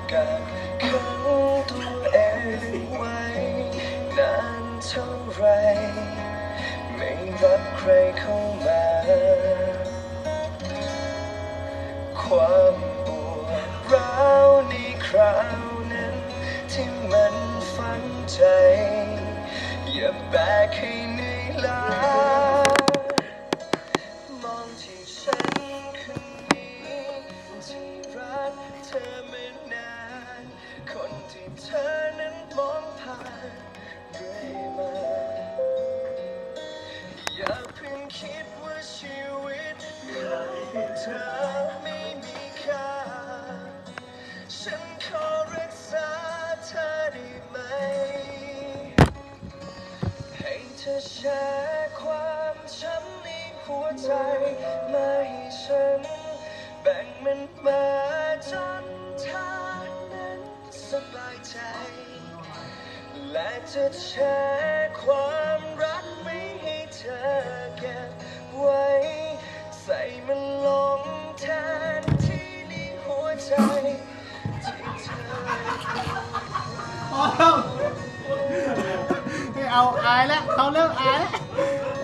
กักขังตัวเองไว้นานเท่าไรไม่รับใครเข้ามาความปวดร้าวในคราวนั้นที่มันฝังใจอย่าแบกให้เหนื่อยล้ามองที่ฉันคนนี้ที่รักเธอมานานคนที่เธอนั้นมองผ่านเรื่อยมาอย่าเพิ่งคิดว่าชีวิตของเธอไม่มีค่าฉันขอรักษาเธอได้ไหมให้เธอแชร์ความช้ำในหัวใจมาให้ฉันแบ่งมันมาจนเธอนั้นสบายใจและจะแชร์ความรักไม่ให้เธอเก็บไว้ใส่มันลงแทนที่ในหัวใจที่เธอไม่เอาอายแล้วเขาเลิกอายแล้ว